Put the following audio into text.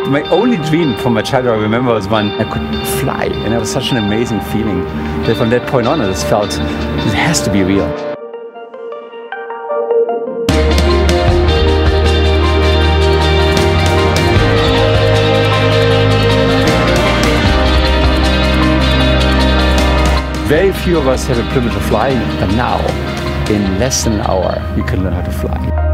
My only dream from my childhood, I remember, was when I could fly, and it was such an amazing feeling that from that point on I just felt it has to be real. Very few of us have the privilege of flying, but now, in less than an hour, you can learn how to fly.